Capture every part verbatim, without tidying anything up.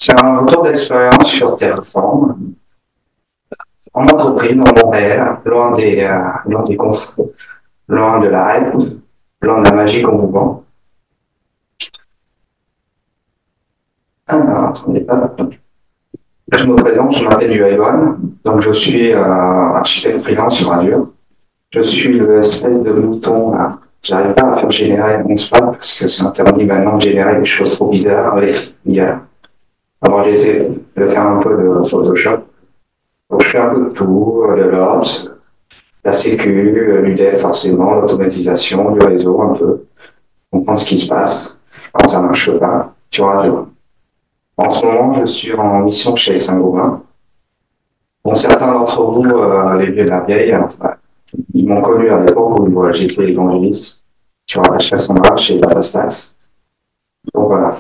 C'est un retour d'expérience sur Terraform, en entreprise, dans le monde réel, loin des, euh, loin des confs, loin de la hype, loin de la magie qu'on vous vend. Alors, attendez pas. Je me présente, je m'appelle Yuan, donc je suis euh, architecte freelance sur Azure. Je suis l'espèce de mouton là. J'arrive pas à faire générer mon spam parce que c'est interdit maintenant de générer des choses trop bizarres avec l'I A. Alors j'essaie de faire un peu de Photoshop. Donc je fais un peu de tout, de l'Ops, la sécu, l'U D F forcément, l'automatisation, du réseau un peu, comprendre ce qui se passe quand ça marche pas sur Azure. En ce moment, je suis en mission chez Saint-Gobain. Bon, certains d'entre vous, euh, les vieux de la vieille, hein, ils m'ont connu à l'époque où euh, j'étais évangéliste sur la chasse en marche et la Stax. Donc voilà.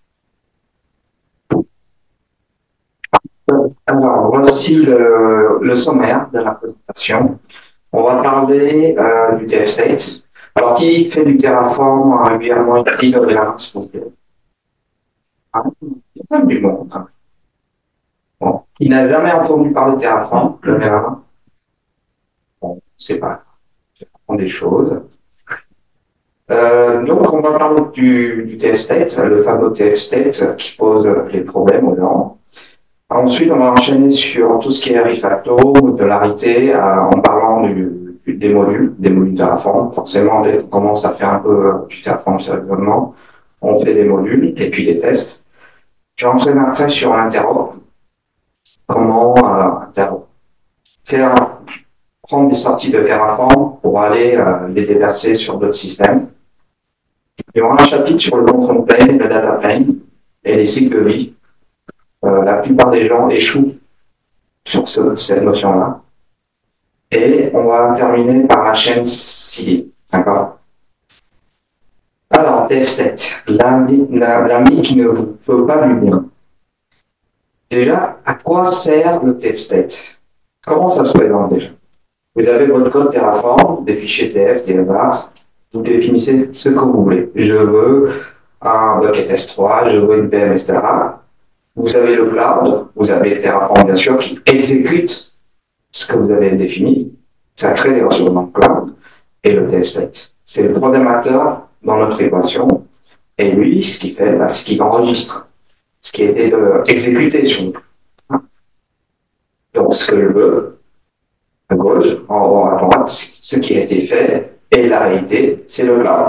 Alors, voici le, le sommaire de la présentation. On va parler euh, du TF-State. Alors, qui fait du Terraform régulièrement ici, lève la main, s'il vous plaît. Ah, il y a même du monde. Hein. Bon. Qui n'a jamais entendu parler de Terraform, levez la main. Bon, c'est pas grave. Je vais apprendre des choses. Euh, donc, on va parler du, du T F-State, le fameux T F-State qui pose les problèmes aux gens. Ensuite, on va enchaîner sur tout ce qui est refacto, modularité, euh, en parlant du, du, des modules, des modules Terraform. Forcément, dès qu'on commence à faire un peu du Terraform sur l'environnement, on fait des modules et puis des tests. J'enchaîne après sur l'interop. Comment euh, interop. faire prendre des sorties de Terraform pour aller euh, les déverser sur d'autres systèmes. Il y aura un chapitre sur le control plane, le data plane et les cycles de vie. Euh, la plupart des gens échouent sur ce, cette notion-là. Et on va terminer par la chaîne C D. D'accord? Alors, T F-State, l'ami la, qui ne vous veut pas du bien. Déjà, à quoi sert le T F-State? Comment ça se présente déjà? Vous avez votre code Terraform, des fichiers T F, T F bars, vous définissez ce que vous voulez. Je veux un bucket S trois, je veux une P M, et cetera. Vous avez le cloud, vous avez Terraform bien sûr qui exécute ce que vous avez défini, ça crée des ressources dans le cloud, et le T F-State. C'est le troisième acteur dans notre équation, et lui, ce qu'il fait, bah, c'est qu'il enregistre ce qui a été euh, exécuté sur nous. Donc, ce que je veux, à gauche, en haut à droite, ce qui a été fait, et la réalité, c'est le cloud.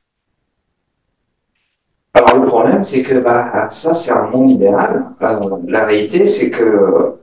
Alors le problème, c'est que bah, ça, c'est un monde idéal. Euh, la réalité, c'est que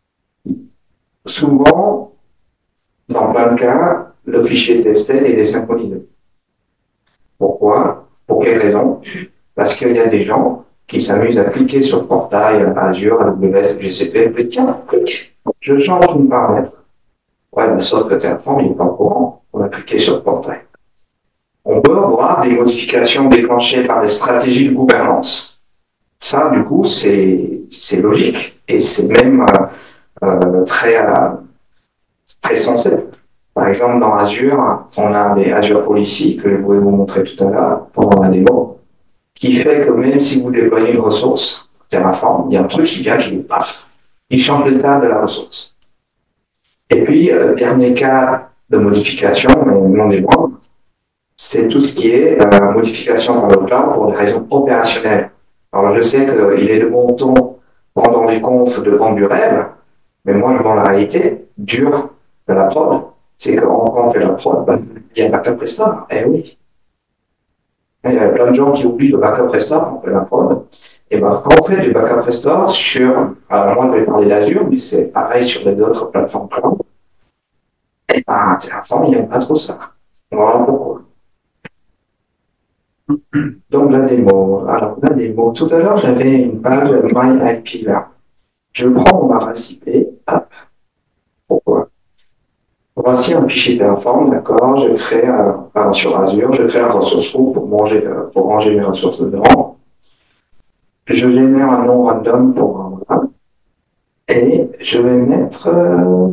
souvent, dans plein de cas, le fichier T F-State est désynchronisé. Pourquoi? Pour quelle raison? Parce qu'il y a des gens qui s'amusent à cliquer sur le portail Azure, A W S, G C P, et tiens, clic, je change une paramètre. Ouais, mais sauf que Terraform, il n'est pas au courant. On a cliqué sur le portail. On peut avoir des modifications déclenchées par des stratégies de gouvernance. Ça, du coup, c'est logique et c'est même euh, euh, très, euh, très sensé. Par exemple, dans Azure, on a des Azure Policy, que je vais vous montrer tout à l'heure pendant la démo, qui fait que même si vous déployez une ressource Terraform, il y a un truc qui vient, qui vous passe. Il change l'état de la ressource. Et puis, le euh, dernier cas de modification, mais non des moindres, c'est tout ce qui est euh, modification dans le cloud pour des raisons opérationnelles. Alors, je sais qu'il est de bon ton pendant les confs de vendre du rêve, mais moi, je vends la réalité dure de la prod. C'est que quand on fait la prod, ben, il y a un backup restore. Eh oui. Et il y a plein de gens qui oublient le backup restore quand on fait la prod. Et ben, quand on fait du backup restore sur, alors moi, je vais parler d'Azure, mais c'est pareil sur les autres plateformes cloud. Et ben, Terraform, il n'aime pas trop ça. Voilà pourquoi. Donc, la démo. Alors, la démo. Tout à l'heure, j'avais une page MyIP là. Je prends mon adresse I P. Hop. Pourquoi? Voici un fichier Terraform, d'accord. Je crée un, un, sur Azure, je crée un ressource group pour, manger, pour ranger mes ressources dedans. Je génère un nom random pour un voilà. Et je vais mettre euh,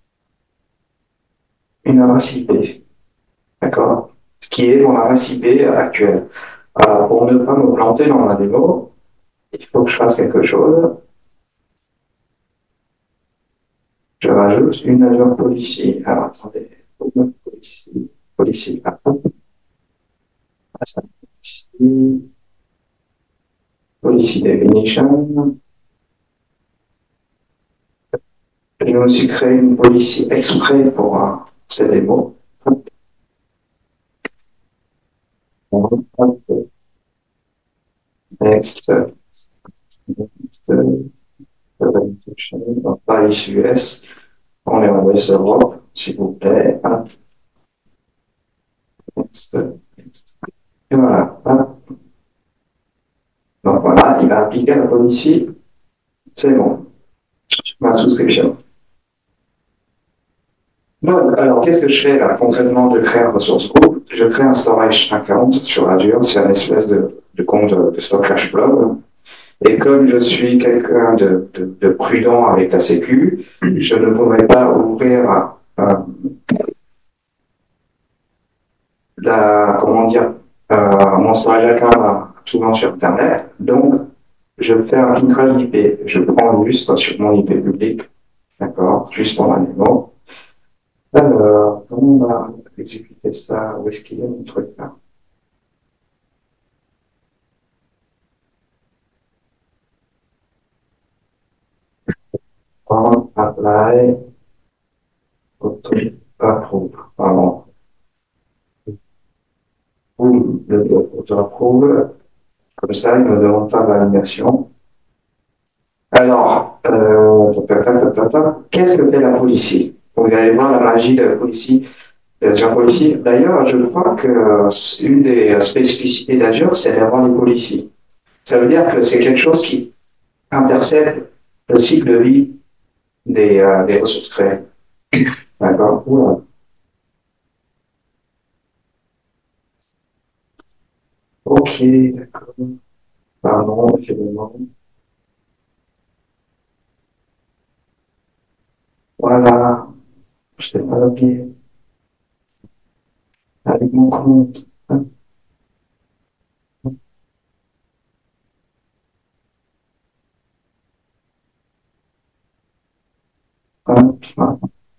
une adresse I P. D'accord? Ce qui est mon adresse I P actuelle. Alors, pour ne pas me planter dans la démo, il faut que je fasse quelque chose. Je rajoute une Azure Policy. Alors, attendez. Policy. Policy. Ah, policy. Policy Definition. Je me suis créé une policy exprès pour euh, ces démos. Next. Next. Donc, Paris U S. On est en West Europe, s'il vous plaît. Next. Next. Et voilà. Donc voilà, il va appliquer la policy. C'est bon. Ma souscription. Donc, alors, qu'est-ce que je fais là? Concrètement, je crée un ressource group, je crée un storage account sur Azure, c'est un espèce de, de compte de stockage blob. Et comme je suis quelqu'un de, de, de prudent avec la sécu, je ne pourrais pas ouvrir euh, la, comment dire, euh, mon storage account souvent sur Internet. Donc, je fais un filtrage I P. Je prends juste sur mon I P public, d'accord, juste pour la démo. Alors, comment on va exécuter ça? Où est-ce qu'il y a mon truc là? On apply, auto approve, pardon. Boum, le auto approve. Comme ça, il ne me demande pas validation. Alors, euh, qu'est-ce que fait la policy? Vous allez voir la magie de la policy. D'Azure Policy. D'ailleurs, je crois que une des spécificités d'Azure, c'est d'avoir des policies. Ça veut dire que c'est quelque chose qui intercepte le cycle de vie des, euh, des ressources créées. D'accord? Voilà. Ok, d'accord. Pardon, finalement. Voilà. Je t'ai pas logué avec mon compte. Hop, voilà.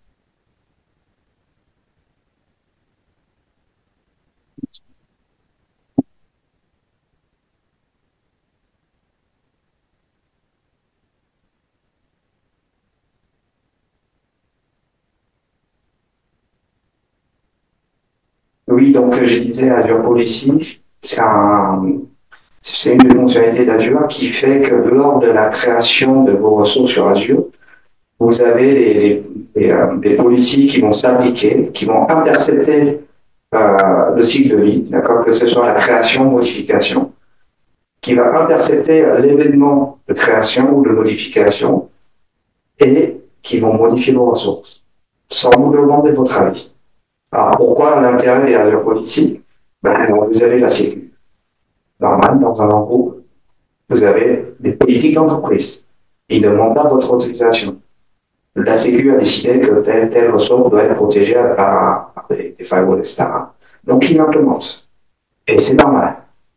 Oui, donc je disais Azure Policy, c'est un, c'est une des fonctionnalités d'Azure qui fait que lors de la création de vos ressources sur Azure, vous avez les, les, les, euh, les policies qui vont s'appliquer, qui vont intercepter euh, le cycle de vie, d'accord, que ce soit la création, modification, qui va intercepter euh, l'événement de création ou de modification et qui vont modifier vos ressources, sans vous demander votre avis. Alors, pourquoi l'intérêt des Azure Policy? Ben, vous avez la sécu. Normal, dans un grand groupe, vous avez des politiques d'entreprise. Ils ne demandent pas votre autorisation. La Sécu a décidé que telle, telle ressource doit être protégée par, par des, des firewalls, et cetera. Donc, ils l'implémentent. Et c'est normal.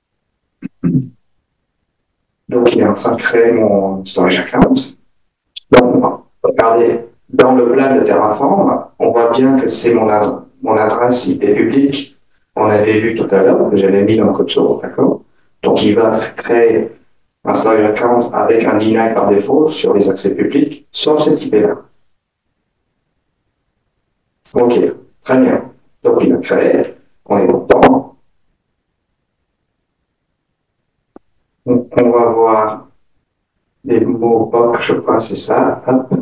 Donc, il est en train de créer mon storage account. Donc, regardez, dans le plan de Terraform, on voit bien que c'est mon, ad mon adresse I P publique qu'on avait vu tout à l'heure, que j'avais mis dans le code source, d'accord? Donc, il va créer un storage account avec un deny par défaut sur les accès publics, sauf cette I P-là. Ok, très bien. Donc, il a créé, on est content. On, on va voir les mots P O C, je crois, c'est ça.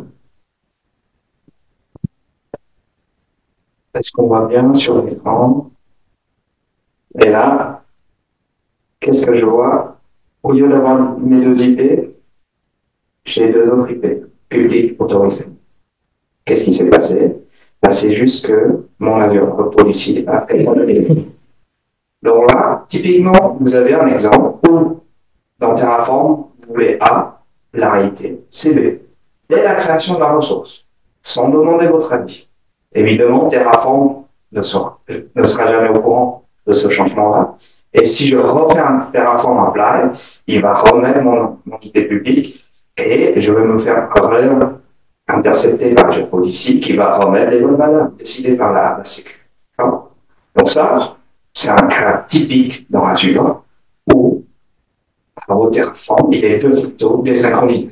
Est-ce qu'on voit bien sur l'écran? Et là, qu'est-ce que je vois? Au lieu d'avoir mes deux I P, j'ai deux autres I P, publics autorisés. Qu'est-ce qui s'est passé? Ben, c'est juste que mon Azure Policy a fait le. Donc là, typiquement, vous avez un exemple où, dans Terraform, vous voulez A, la réalité, c'est B. Dès la création de la ressource, sans demander votre avis. Évidemment, Terraform ne sera, ne sera jamais au courant de ce changement-là. Et si je refais un Terraform apply, il va remettre mon, mon I P public et je vais me faire intercepter par Azure Policy qui va remettre les bonnes valeurs décidées par la, la sécurité. Donc ça, c'est un cas typique dans Azure où, au Terraform, il est de facto désynchronisé.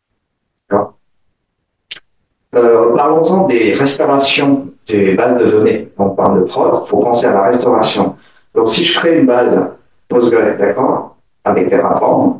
Euh, Parlons-en des restaurations des bases de données. On parle de prod, il faut penser à la restauration. Donc, si je crée une base PostgreSQL, d'accord, avec Terraform,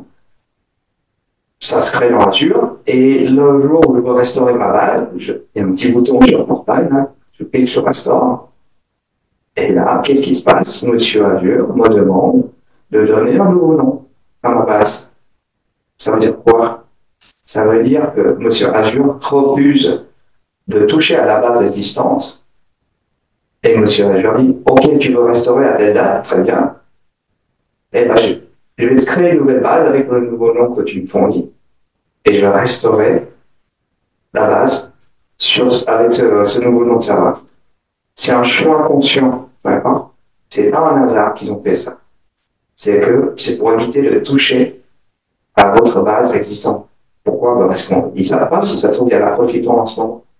ça se crée dans Azure, et le jour où je veux restaurer ma base, je, il y a un petit bouton sur le portail, là, je clique sur Restore, et là, qu'est-ce qui se passe? Monsieur Azure me demande de donner un nouveau nom à ma base. Ça veut dire quoi? Ça veut dire que Monsieur Azure refuse de toucher à la base existante. Et Monsieur Azure dit, OK, tu veux restaurer à telle date, très bien. Et ben, je, je vais te créer une nouvelle base avec le nouveau nom que tu me fournis. Et je vais restaurer la base sur, avec ce, ce nouveau nom de serveur. C'est un choix conscient, d'accord? C'est pas un hasard qu'ils ont fait ça. C'est que c'est pour éviter de toucher à votre base existante. Pourquoi? Ben parce qu'ils ne savent pas si ça se trouve, il y a la prod qui tourne en ce moment.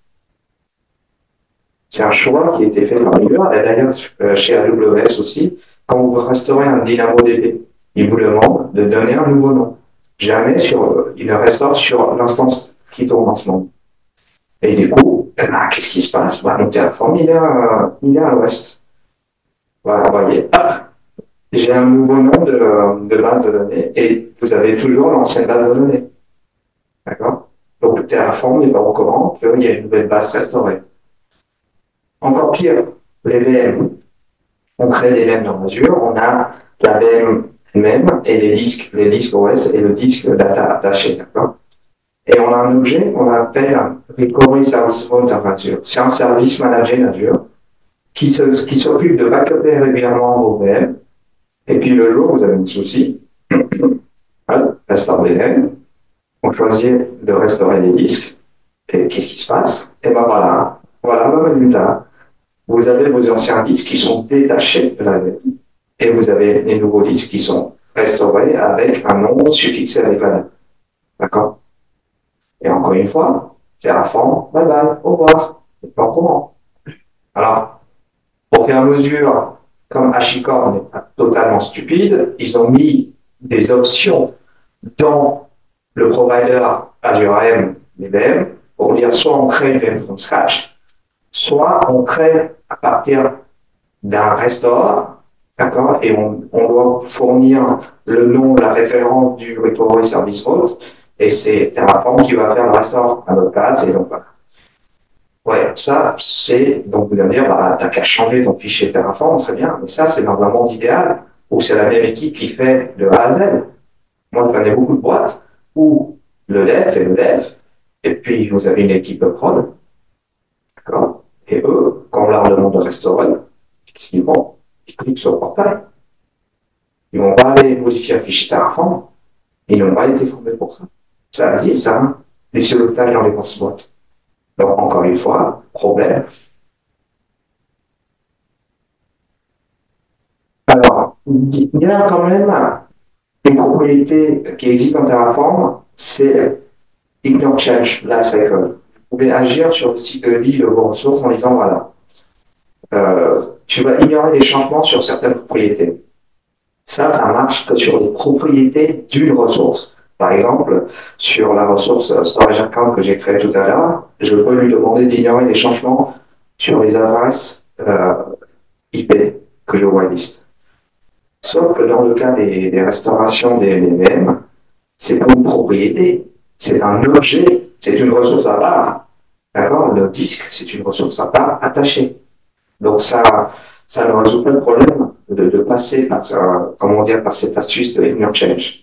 C'est un choix qui a été fait par Azure, et d'ailleurs chez A W S aussi, quand vous restaurez un DynamoDB, il vous demande de donner un nouveau nom. Jamais sur, il le restaure sur l'instance qui tourne en ce moment. Et du coup, eh ben, qu'est-ce qui se passe? Bah, mon Terraform, il est à, il est à l'ouest. Voilà, vous voyez, hop, j'ai un nouveau nom de, de base de données, et vous avez toujours l'ancienne base de données. D'accord? Donc, Terraform n'est pas au courant qu'il y a une nouvelle base restaurée. Encore pire, les V M. On crée des V M dans Azure, on a la V M elle-même et les disques, les disques O S et le disque data attaché, d'accord? Et on a un objet qu'on appelle un Recovery Service Mode dans Azure. C'est un service managé d'Azure qui se, qui s'occupe de backuper régulièrement vos V M. Et puis le jour où vous avez un souci, voilà, restore V M, on choisit de restaurer les disques. Et qu'est-ce qui se passe? Et ben voilà, voilà le résultat. Vous avez vos anciens disques qui sont détachés de la V M et vous avez les nouveaux disques qui sont restaurés avec un nom suffixé avec la date. D'accord? Et encore une fois, Terraform, bye bye, au revoir. C'est pas au courant. Alors, pour faire mesure, comme HashiCorp n'est pas totalement stupide, ils ont mis des options dans le provider Azure A M, les V M, pour dire soit on crée une V M from scratch, soit on crée à partir d'un restore, d'accord, et on, on doit fournir le nom, la référence du Recovery Service Mode, et c'est Terraform qui va faire le restore à notre place, et donc voilà. Ouais, ça, c'est, donc vous allez me dire, bah, t'as qu'à changer ton fichier Terraform, très bien, mais ça, c'est dans un monde idéal, où c'est la même équipe qui fait de A à Z. Moi, je connais beaucoup de boîtes où le dev fait le dev, et puis vous avez une équipe prod, d'accord, et eux, quand on leur demande de restaurer, qu'est-ce qu'ils font? Ils cliquent sur le portail. Ils vont pas aller modifier un fichier Terraform. Ils n'ont pas été formés pour ça. Ça existe, ça, hein, les silotages dans les grosses boîtes. Donc, encore une fois, problème. Alors, il y a quand même une propriété qui existe dans Terraform, c'est Ignore Change Lifecycle. Vous pouvez agir sur le cycle de vie de vos ressources en disant, voilà, euh, tu vas ignorer les changements sur certaines propriétés. Ça, ça marche que sur les propriétés d'une ressource. Par exemple, sur la ressource Storage Account que j'ai créée tout à l'heure, je peux lui demander d'ignorer les changements sur les adresses euh, I P que je whitelist. Sauf que dans le cas des, des restaurations des V M, c'est pas une propriété, c'est un objet, c'est une ressource à part. D'accord? Le disque, c'est une ressource à part attachée. Donc ça, ça ne résout pas le problème de, de passer par, euh, comment dire, par cette astuce de Ignore Change.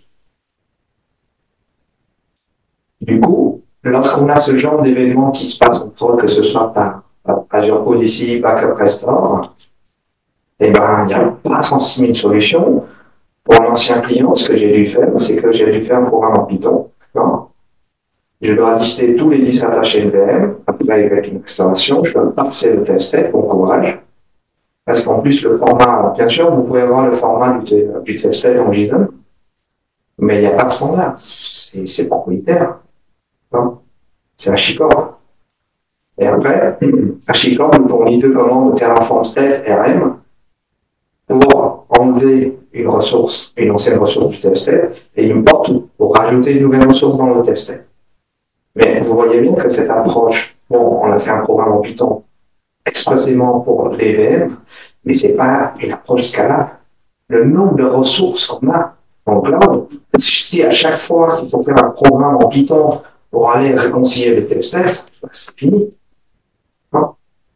Du coup, lorsqu'on a ce genre d'événement qui se passe en prod, que ce soit par, par Azure Policy, Backup Restore, eh ben, il n'y a pas trente-six mille solutions. Pour un ancien client, ce que j'ai dû faire, c'est que j'ai dû faire un programme en Python. Non? Je dois lister tous les disques attachés de V M, après avec une restauration, je dois parser le test, bon courage. Parce qu'en plus, le format, bien sûr, vous pouvez avoir le format du, du testset en JSON, mais il n'y a pas de standard. C'est propriétaire. Hein. C'est HashiCorp. Et après, HashiCorp nous fournit deux commandes Terraform State R M pour enlever une ressource, une ancienne ressource du testset, et import pour rajouter une nouvelle ressource dans le testset. Mais vous voyez bien que cette approche, bon, on a fait un programme en Python expressément pour les V M, mais c'est pas une approche scalable. Le nombre de ressources qu'on a en cloud, si à chaque fois il faut faire un programme en Python pour aller réconcilier les testset, c'est fini. Non.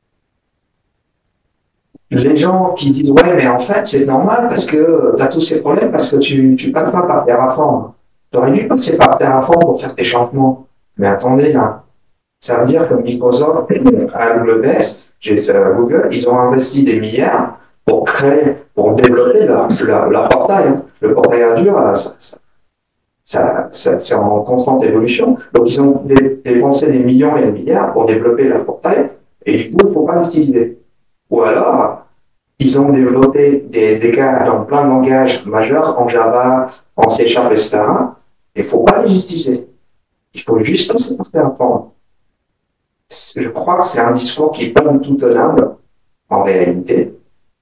Les gens qui disent ouais, mais en fait c'est normal parce que tu as tous ces problèmes parce que tu tu passes pas par Terraform. Tu aurais dû passer par Terraform pour faire tes changements. Mais attendez là, ça veut dire que Microsoft, A W S, Google, ils ont investi des milliards pour créer, pour développer leur, leur, leur portail. Le portail Azure, ça, ça, ça, ça c'est en constante évolution. Donc ils ont dépensé des millions et des milliards pour développer leur portail, et du coup, il ne faut pas l'utiliser. Ou alors, ils ont développé des S D K dans plein de langages majeurs, en Java, en C Sharp, et cetera. Il ne faut pas les utiliser. Il faut juste passer par Terraform. Je crois que c'est un discours qui n'est pas du tout tenable, en réalité.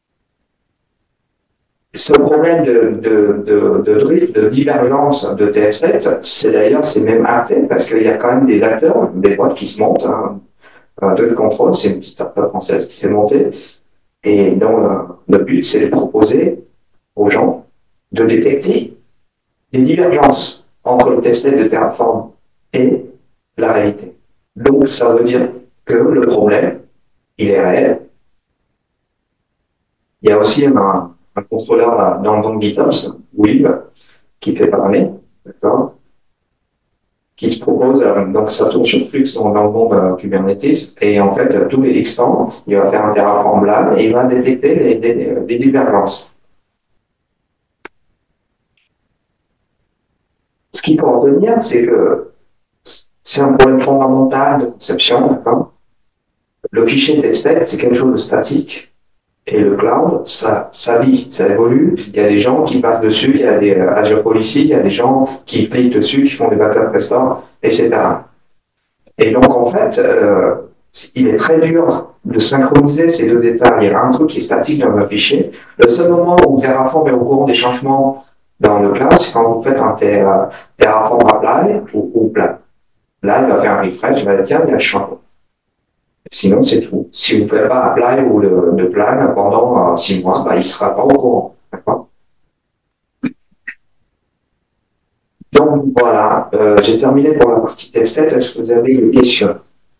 Ce problème de, de, de, de drift, de divergence de T F sept, c'est d'ailleurs, c'est même acté, parce qu'il y a quand même des acteurs, des boîtes qui se montent. Hein. Drift Control, c'est une petite startup française qui s'est montée. Et donc, le but, c'est de proposer aux gens de détecter des divergences entre le testnet de Terraform et la réalité. Donc, ça veut dire que le problème, il est réel. Il y a aussi un, un contrôleur dans, dans GitOps, Weave, qui fait parler, d'accord, qui se propose, donc ça tourne sur Flux dans, dans le monde euh, Kubernetes, et en fait, tous les X temps, il va faire un Terraform lab et il va détecter les, les, les divergences. Ce qu'il faut retenir, c'est que c'est un problème fondamental de conception, d'accord. Le fichier testnet, c'est quelque chose de statique. Et le cloud, ça, ça vit, ça évolue. Il y a des gens qui passent dessus, il y a des euh, Azure Policy, il y a des gens qui cliquent dessus, qui font des backup restore, et cetera. Et donc, en fait, euh, il est très dur de synchroniser ces deux états. Il y a un truc qui est statique dans un fichier. Le seul moment où Terraform est au courant des changements dans le cloud, c'est quand vous faites un Terraform apply ou, ou plan. Là, il va faire un refresh, il va dire, tiens, il y a le changement. Sinon, c'est tout. Si vous ne faites pas apply ou le, le plan pendant euh, six mois, bah, il ne sera pas au courant. D'accord. Donc, voilà. Euh, J'ai terminé pour la partie testnet. Est-ce que vous avez une question?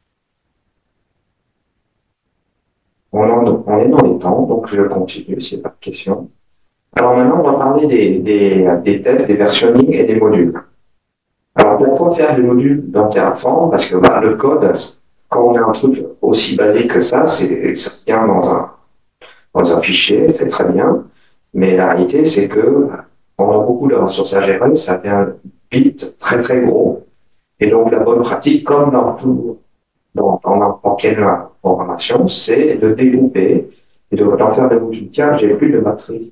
on, en, on est dans les temps, donc je continue s'il n'y a pas de questions. Alors maintenant, on va parler des, des, des tests, des versionning et des modules. Alors, pourquoi faire des modules dans Terraform? Parce que bah, le code, quand on a un truc aussi basique que ça, c'est ça se tient dans un, dans un fichier, c'est très bien. Mais la réalité, c'est que on a beaucoup de ressources à gérer, ça devient vite très très gros. Et donc, la bonne pratique, comme dans tout, dans, dans n'importe quelle programmation, c'est de découper et de, d'en faire des modules. Tiens, j'ai plus de batterie.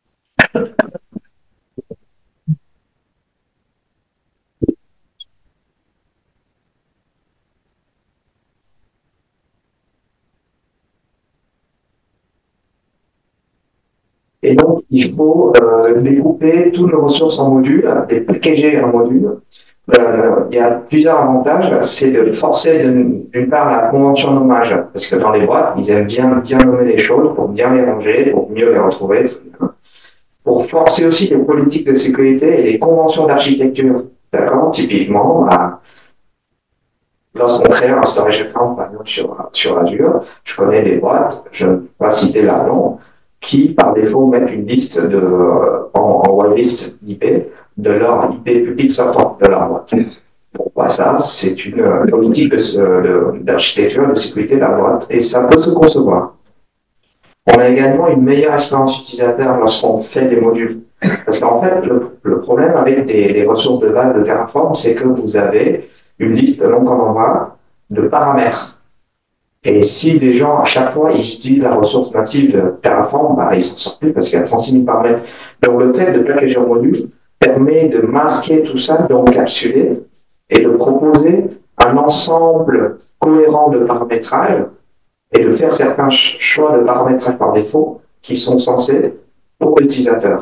Et donc, il faut euh, découper toutes nos ressources en modules, les packager en modules. Euh, il y a plusieurs avantages. C'est de forcer d'une part la convention nommage, parce que dans les boîtes, ils aiment bien, bien nommer les choses pour bien les ranger, pour mieux les retrouver. Pour forcer aussi les politiques de sécurité et les conventions d'architecture. D'accord? Typiquement, bah, lorsqu'on crée un storage account, par exemple, sur, sur Azure, je connais des boîtes, je ne vais pas citer leur nom, qui, par défaut, mettent une liste de, en, en whitelist d'I P de leur I P public sortant de leur boîte. Pourquoi ça? C'est une euh, politique d'architecture de, de, de sécurité de la boîte, et ça peut se concevoir. On a également une meilleure expérience utilisateur lorsqu'on fait des modules. Parce qu'en fait, le, le problème avec des, les ressources de base de Terraform, c'est que vous avez une liste longue en bas de paramètres. Et si les gens, à chaque fois, ils utilisent la ressource native de Terraform, bah, ils s'en sortent plus parce qu'il y a trente-six mille paramètres. Donc, le fait de packager un module permet de masquer tout ça, d'encapsuler et de proposer un ensemble cohérent de paramétrage et de faire certains choix de paramétrage par défaut qui sont censés pour l'utilisateur.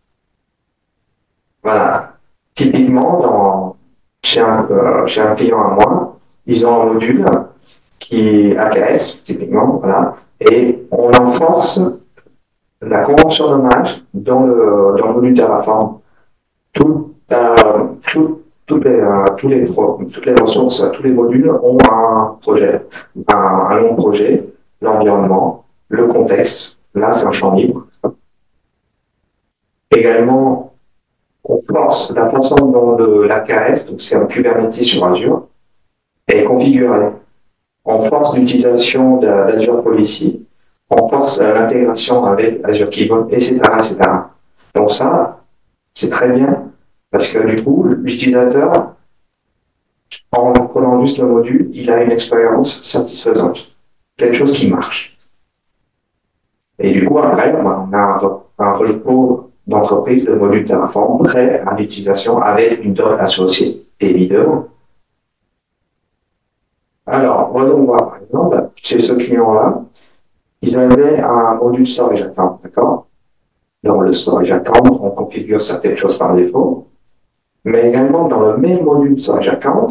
Voilà. Typiquement, dans, chez, un, euh, chez un client à moi, ils ont un module qui est A K S, typiquement, voilà, et on enforce la convention dommage dans le, dans le module Terraform. Tout, euh, tout, toutes, les, euh, tous les, toutes les ressources, tous les modules ont un projet, un, un long projet, l'environnement, le contexte, là c'est un champ libre. Également, on force la façon dont l'A K S, donc c'est un Kubernetes sur Azure, est configuré. On force l'utilisation d'Azure Policy, on force l'intégration avec Azure Keyboard, et cetera, et cetera. Donc ça, c'est très bien, parce que du coup, l'utilisateur, en prenant juste le module, il a une expérience satisfaisante, quelque chose qui marche. Et du coup, après, on a un, un repo d'entreprise de module Terraform prêt à l'utilisation avec une doc associée et leader. Alors, voyons voir, par exemple, chez ce client-là, ils avaient un module storage account, d'accord? Dans le storage account, on configure certaines choses par défaut, mais également dans le même module storage account,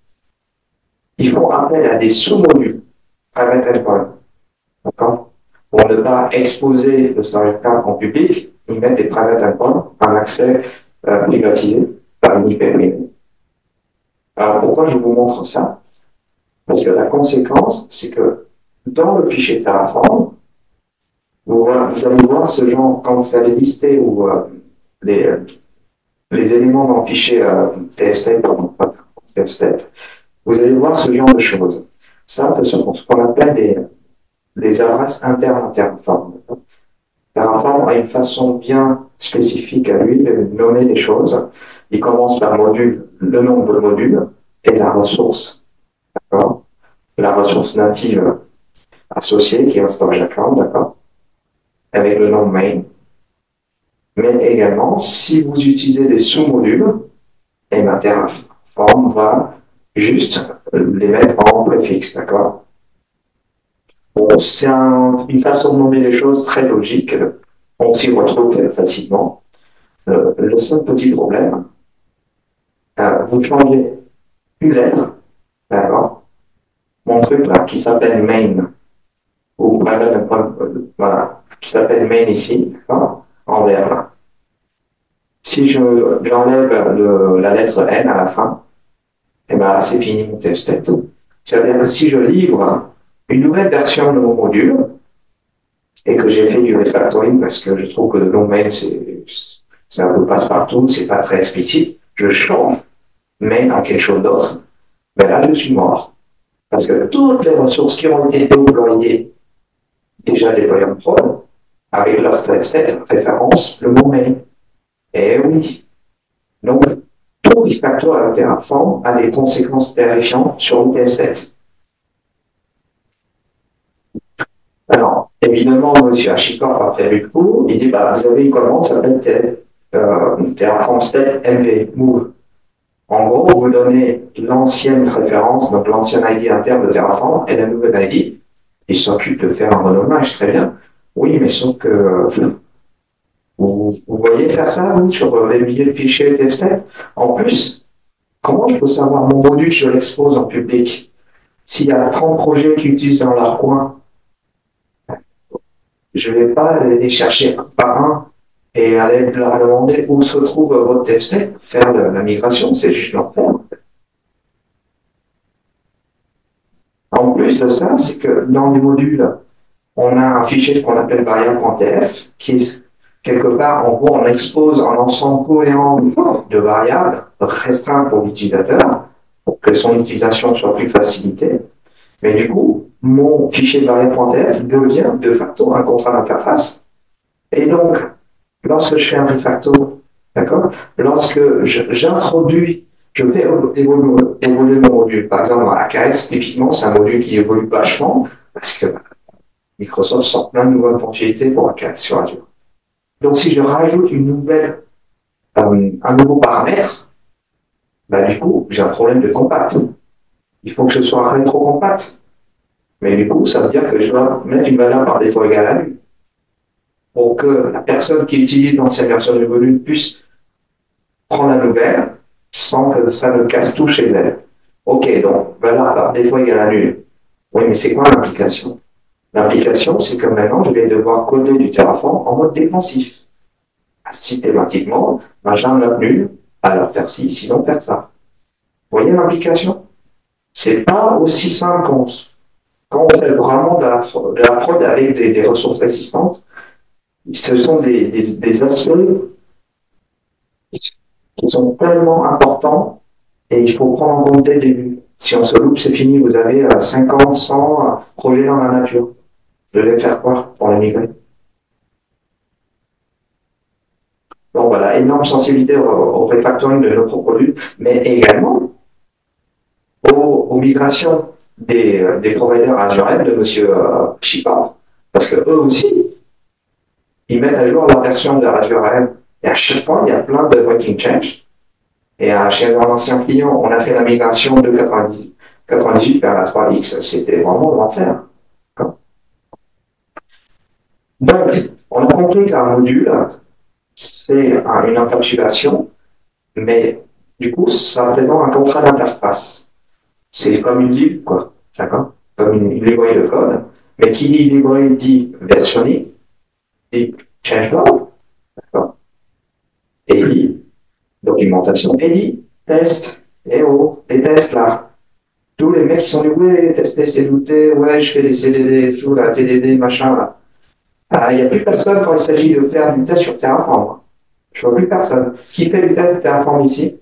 ils font appel à des sous-modules private endpoint, d'accord? Pour ne pas exposer le storage account en public, ils mettent des private endpoints en accès euh, privatisé par une I P privée. Alors pourquoi je vous montre ça? Parce que la conséquence, c'est que dans le fichier Terraform, vous, vous allez voir ce genre, quand vous allez lister ou, euh, les, les éléments dans le fichier euh, tstate, pardon, pas tstate, vous allez voir ce genre de choses. Ça, ce sont ce qu'on appelle des, des adresses internes à Terraform. Terraform a une façon bien spécifique à lui de nommer les choses. Il commence par module, le nombre de modules et la ressource. D'accord? La ressource native associée, qui est un storage account, d'accord? Avec le nom main. Mais également, si vous utilisez des sous-modules, et ma Terraform va juste les mettre en préfixe, d'accord? Bon, c'est un, une façon de nommer les choses très logique. On s'y retrouve facilement. Euh, le seul petit problème, euh, vous changez une lettre, d'accord? Mon truc là, qui s'appelle main, ou private, euh, voilà, qui s'appelle main ici, d'accord? En vert. Si je, j'enlève le, la lettre N à la fin, et ben c'est fini mon test. C'est-à-dire que si je livre une nouvelle version de mon module, et que j'ai fait du refactoring parce que je trouve que le nom main, c'est, c'est un peu passe-partout, c'est pas très explicite, je change main en quelque chose d'autre, ben là, je suis mort. Parce que toutes les ressources qui ont été déployées, déjà déployées en prod, avec leur state référence, le mot main. Eh oui. Donc, tout refactor à la Terraform a des conséquences terrifiantes sur le state. Alors, évidemment, M. Archicorp a prévu le coup, il dit, bah, vous avez une commande, ça s'appelle euh, Terraform state M V, move. En gros, vous donnez l'ancienne référence, donc l'ancienne I D interne de Terraform et la nouvelle I D. Il s'occupe de faire un renommage, très bien. Oui, mais sauf que vous, vous voyez faire ça, vous, sur les milliers de fichiers testés. En plus, comment je peux savoir mon module, je l'expose en public? S'il y a trente projets qui utilisent dans leur coin, je ne vais pas les chercher un par un et aller leur demander où se trouve votre test pour faire de la migration. C'est juste l'enfer. En plus de ça, c'est que dans les modules, on a un fichier qu'on appelle variable.tf qui est quelque part, en gros, on expose un ensemble cohérent de variables restreintes pour l'utilisateur pour que son utilisation soit plus facilitée. Mais du coup, mon fichier variable.tf devient de facto un contrat d'interface. Et donc, lorsque je fais un refacto, d'accord, lorsque j'introduis, je fais évoluer, évoluer mon module. Par exemple, A K S, typiquement, c'est un module qui évolue vachement parce que Microsoft sort plein de nouvelles fonctionnalités pour A K S sur Azure. Donc, si je rajoute une nouvelle, euh, un nouveau paramètre, bah, du coup, j'ai un problème de compact. Il faut que ce soit rétro-compact. Mais du coup, ça veut dire que je dois mettre une valeur par défaut égale à une pour que la personne qui utilise l'ancienne version du module puisse prendre la nouvelle sans que ça ne casse tout chez elle. Ok, donc valeur par défaut égale à nul. Oui, mais c'est quoi l'implication? L'implication, c'est que maintenant, je vais devoir coder du Terraform en mode défensif. Systématiquement, machin note nul, alors faire ci, sinon faire ça. Vous voyez l'implication? C'est pas aussi simple qu'on quand on fait vraiment de la, de la prod avec des, des ressources existantes. Ce sont des, des, des aspects qui sont tellement importants et il faut prendre en compte dès le début. Si on se loupe, c'est fini. Vous avez cinquante, cent projets dans la nature. Vous devez faire quoi pour les migrer? Donc voilà, énorme sensibilité au, au refactoring de notre produit, mais également aux, aux migrations des, des providers Azure de M. Euh, Chipa, parce que eux aussi, ils mettent à jour leur version de Azure A M. Et à chaque fois, il y a plein de breaking change. Et à, chez un ancien client, on a fait la migration de quatre-vingt-dix-huit vers la trois X. C'était vraiment l'enfer. Donc, on a compris qu'un module, c'est une encapsulation, mais du coup, ça représente un contrat d'interface. C'est comme une libre, quoi. D'accord? Comme une, une librairie de code. Mais qui dit librairie dit versionning, dit changelog, d'accord? Et dit documentation, et dit test. Et oh, les tests là. Tous les mecs qui sont dit, ouais, tester, c'est douter, ouais, je fais des C D D et tout, la T D D, machin, là. Ah, il n'y a plus personne quand il s'agit de faire du test sur Terraform. Je vois plus personne. Qui fait du test de Terraform ici?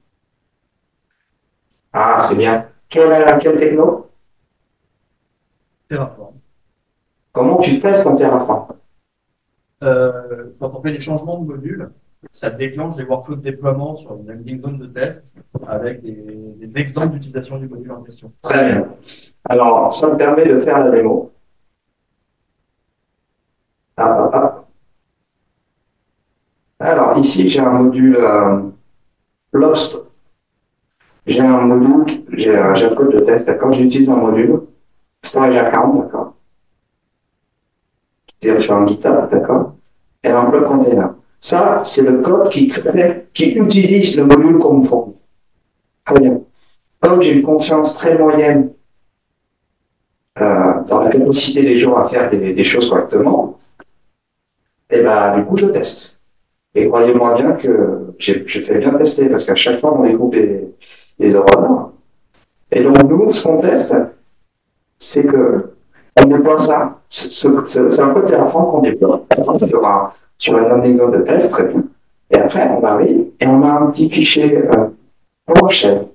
Ah, c'est bien. Quelle, quelle techno? Terraform. Comment tu testes ton Terraform? Euh, quand on fait des changements de module, ça déclenche des workflows de déploiement sur une landing zone de test avec des, des exemples d'utilisation du module en question. Très bien. Alors, ça me permet de faire la démo. Ah, ah, ah. Alors, ici, j'ai un module euh, Lost. J'ai un module, j'ai un code de test, d'accord? J'utilise un module storage account, d'accord? Qui est sur un GitHub, d'accord? Et un bloc container. Ça, c'est le code qui crée, qui utilise le module qu'on me fournit. Très bien. Comme j'ai une confiance très moyenne euh, dans la capacité des gens à faire des, des choses correctement, et ben, du coup, je teste. Et croyez-moi bien que je fais bien tester, parce qu'à chaque fois, on découvre des, des erreurs. Et donc, nous, ce qu'on teste, c'est que on déploie ça. C'est un peu Terraform qu'on déploie. On fera sur une landing zone de test, très bien. Et après, on arrive et on a un petit fichier euh, PowerShell.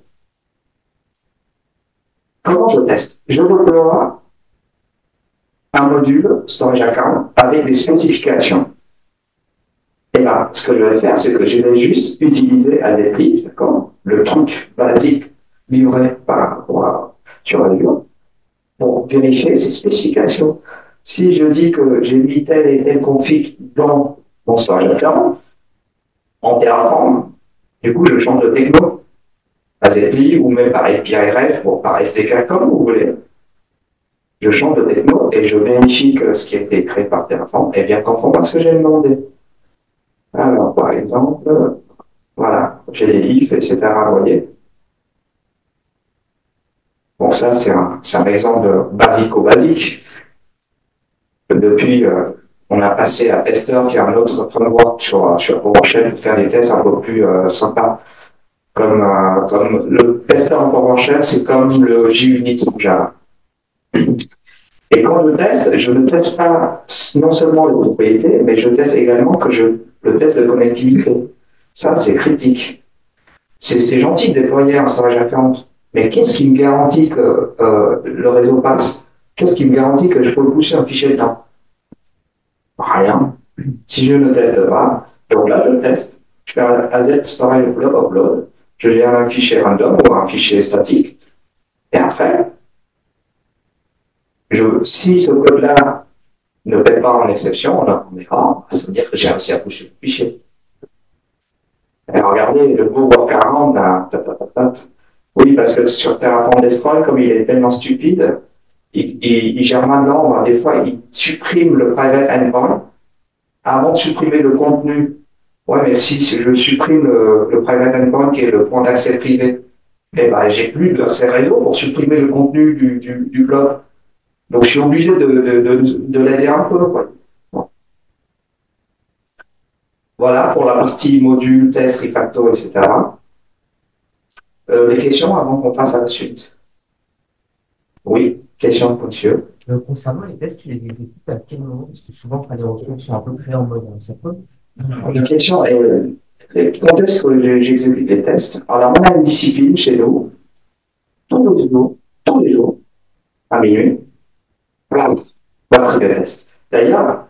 Comment je teste? Je déploie un module storage account avec des spécifications. Et là, ce que je vais faire, c'est que je vais juste utiliser A D P I, d'accord, le truc basique livré par, par, sur Azure, pour vérifier ces spécifications. Si je dis que j'ai mis tel et tel config dans mon storage account, en Terraform, du coup, je change de techno, A Z P I ou même par A P I REST ou par S D K, comme vous voulez. Je change de techno et je vérifie que ce qui a été créé par Terraform est bien conforme à ce que j'ai demandé. Alors, par exemple, voilà, j'ai des ifs, et cetera. Vous voyez. Bon, ça, c'est un, un exemple basico-basique. Depuis, euh, on a passé à Tester, qui est un autre framework sur, sur PowerShell pour faire des tests un peu plus euh, sympas. Comme, euh, comme le tester en PowerShell, c'est comme le JUnit en Java. Et quand je teste, je ne teste pas non seulement les propriétés, mais je teste également que je, le test de connectivité. Ça, c'est critique. C'est gentil de déployer un storage account, mais qu'est-ce qui me garantit que euh, le réseau passe? Qu'est-ce qui me garantit que je peux pousser un fichier dedans? Rien. Si je ne teste pas, donc là, je teste. Je fais un A Z storage upload, upload. je gère un fichier random ou un fichier statique. Et après, je, si ce code-là ne paie pas en exception, on a erreur, ça veut dire que j'ai réussi à pousser le fichier. Et regardez, le beau workaround, là, oui, parce que sur Terraform Destroy, comme il est tellement stupide, il, il, il gère maintenant, des fois, il supprime le private endpoint avant de supprimer le contenu. Ouais, mais si, si je supprime le, le private endpoint qui est le point d'accès privé, eh ben, j'ai plus d'accès réseau pour supprimer le contenu du, du, du blog. Donc, je suis obligé de, de, de, de l'aider un peu, quoi. Bon. Voilà pour la partie module, test, refactor, et cetera. Euh, les questions avant qu'on passe à la suite? Oui, question, monsieur. Euh, concernant les tests, tu les exécutes à quel moment? Parce que souvent, quand les ressources sont un peu créées en mode synchrone. La question est, quand est-ce que j'exécute les tests? Alors, on a une discipline chez nous, tous les jours, tous les jours, à minuit, voilà, batterie de tests. D'ailleurs,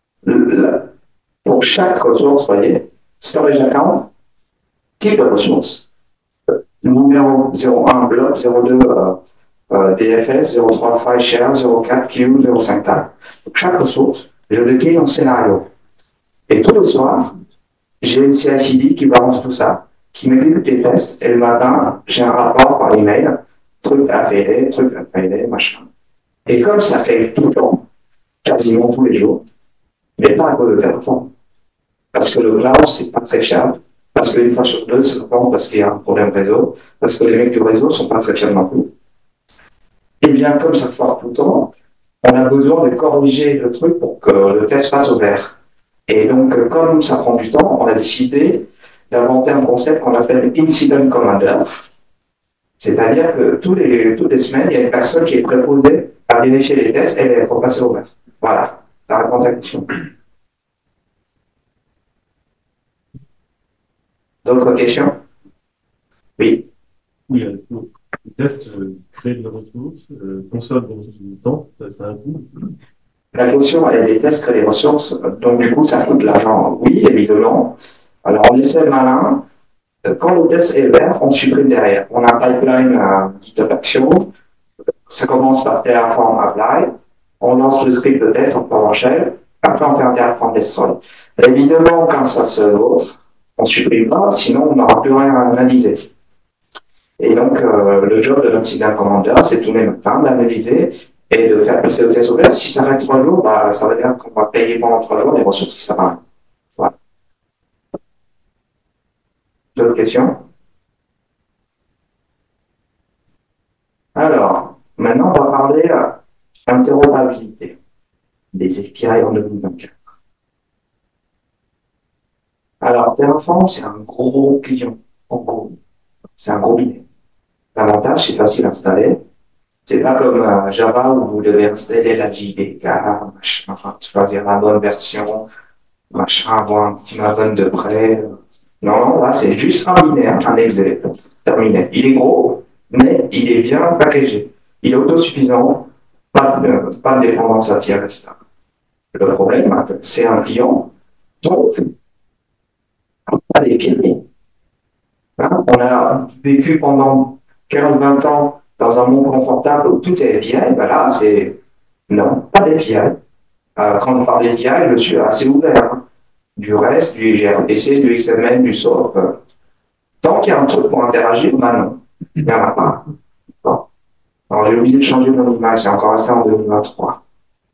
pour chaque ressource, vous voyez, storage account, type de ressource, numéro zéro un blob, zéro deux euh, euh, D F S, zéro trois file share, zéro quatre queue, zéro cinq tag. Donc, chaque ressource, je le décline en scénario. Et tous les soirs, j'ai une C I C D qui balance tout ça, qui m'exécute les tests, et le matin, j'ai un rapport par email, truc à faire, truc à faire, machin. Et comme ça fait tout le temps, quasiment tous les jours, mais pas à cause de Terraform. Parce que le cloud, c'est pas très fiable, parce qu'une fois sur deux, c'est pas parce qu'il y a un problème réseau, parce que les mecs du réseau sont pas très fiables non plus. Et bien, comme ça force tout le temps, on a besoin de corriger le truc pour que le test fasse ouvert. Et donc, comme ça prend du temps, on a décidé d'inventer un concept qu'on appelle Incident Commander. C'est-à-dire que tous les, toutes les semaines, il y a une personne qui est préposée à vérifier les tests et les repasser ouverts. Voilà, ça répond à la question. D'autres questions? Oui. Oui, euh, le test euh, crée des ressources, euh, consomme des ressources existantes, ça, ça a un coût. La question est des tests créent des ressources, donc du coup ça coûte de l'argent. Oui, évidemment. Alors on essaie malin. Quand le test est vert, on supprime derrière. On a un pipeline à GitHub Action. Ça commence par Terraform Apply. On lance le script de test en PowerShell. Après, on fait un Terraform Destroy. Évidemment, quand ça se vote, on supprime pas, sinon on n'aura plus rien à analyser. Et donc, euh, le job de l'incident commander, c'est tous les matins d'analyser et de faire passer au test ouvert. Si ça reste trois jours, bah, ça veut dire qu'on va payer pendant trois jours des ressources qui servent à rien. Voilà. D'autres questions? Alors, maintenant, on va parler d'interopérabilité des A P I en deux mille vingt-quatre. Alors, Terraform, c'est un gros client, en gros. C'est un gros billet. L'avantage, c'est facile à installer. C'est pas comme euh, Java où vous devez installer la J D K, machin, choisir la bonne version, machin, avoir un petit maven de près. Non, non, là, c'est juste un binaire, un exe, terminé. Il est gros, mais il est bien packagé. Il est autosuffisant, pas de, pas de dépendance à tiers, et cetera. Le problème, c'est un client, donc, pas des pieds. Hein? On a vécu pendant quinze vingt ans dans un monde confortable où tout est A P I, ben là, c'est non, pas d'A P I. Euh, quand on parle d'A P I, je suis assez ouvert. Hein. Du reste, du G R P C, du X M L, du S O A P. Euh, tant qu'il y a un truc pour interagir, ben non, il n'y en a pas. Bon. Alors j'ai oublié de changer mon image, c'est encore resté en deux mille vingt-trois.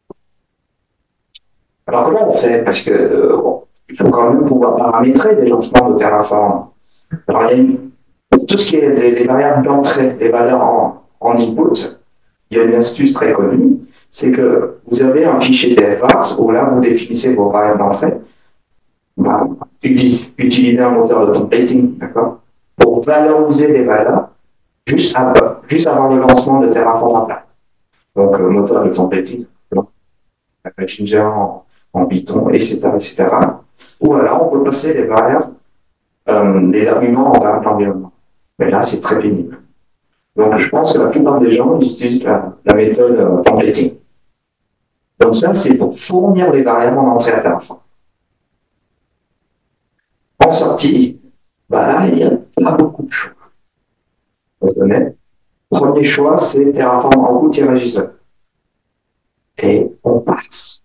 Alors comment on fait? Parce que euh, bon, il faut quand même pouvoir paramétrer des lancements de Terraform. Alors il y a une tout ce qui est les, les variables d'entrée, les valeurs en, en input, il y a une astuce très connue, c'est que vous avez un fichier T F R où là, vous définissez vos variables d'entrée, bah, utilisez un moteur de templating, d'accord, pour valoriser les valeurs juste, à, juste avant le lancement de Terraform Apply. Donc, le moteur de templating, avec Ginger en, en Python, et cetera, et cetera. Ou alors, on peut passer les variables, euh, les arguments en variables d'environnement. Mais là, c'est très pénible. Donc, je pense que la plupart des gens utilisent la, la méthode euh, templating. Donc, ça, c'est pour fournir les variables en entrée à Terraform. En sortie, bah là, il y a pas beaucoup de choix. Pour être honnête. Premier choix, c'est Terraform en route-JSON. Et on passe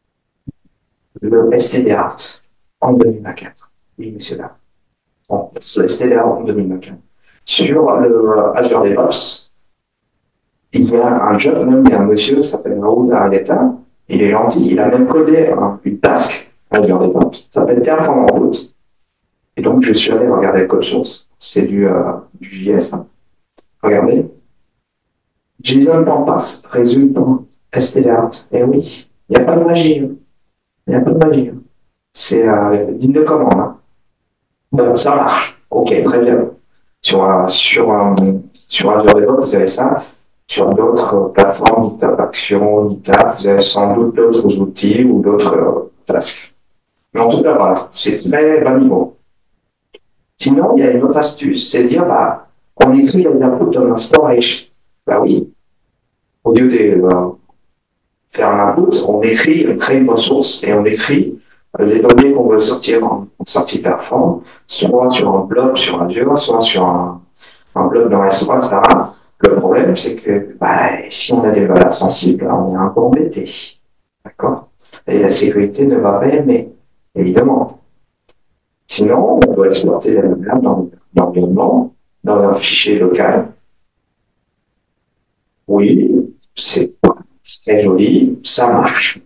le S T D Art en deux mille vingt-quatre. Oui, messieurs, là. Bon, le S T D Art en deux mille vingt-quatre. Sur le Azure DevOps, il y a un job, même, il y a un monsieur qui s'appelle Raoul Arletta. Il est gentil, il a même codé un, une task Azure DevOps, ça s'appelle Terraform en route. Et donc, je suis allé regarder le code source. C'est du, euh, du J S. Hein. Regardez. JSON.parse résulte en S T D Art. Eh oui, il n'y a pas de magie. Il n'y a pas de magie. C'est euh, ligne de commande. Hein. Bon, ça marche. Ok, très bien. Sur, euh, sur, euh, sur Azure DevOps, vous avez ça. Sur d'autres euh, plateformes, GitHub Action, GitLab, vous avez sans doute d'autres outils ou d'autres euh, tasks. Mais en tout cas, voilà, c'est très bas niveau. Sinon, il y a une autre astuce, c'est de dire, bah, on écrit les inputs dans un storage. Bah oui. Au lieu de euh, faire un input, on écrit, on crée une ressource et on écrit euh, les données qu'on veut sortir en, en sortie perform, soit sur un blob sur Azure, soit sur un, un blob dans S trois, et cetera. Le problème, c'est que bah, si on a des valeurs sensibles, on est un peu embêté. D'accord? Et la sécurité ne va pas aimer, évidemment. Sinon, on peut exploiter la valeur dans l'environnement, dans un fichier local. Oui, c'est pas très joli, ça marche.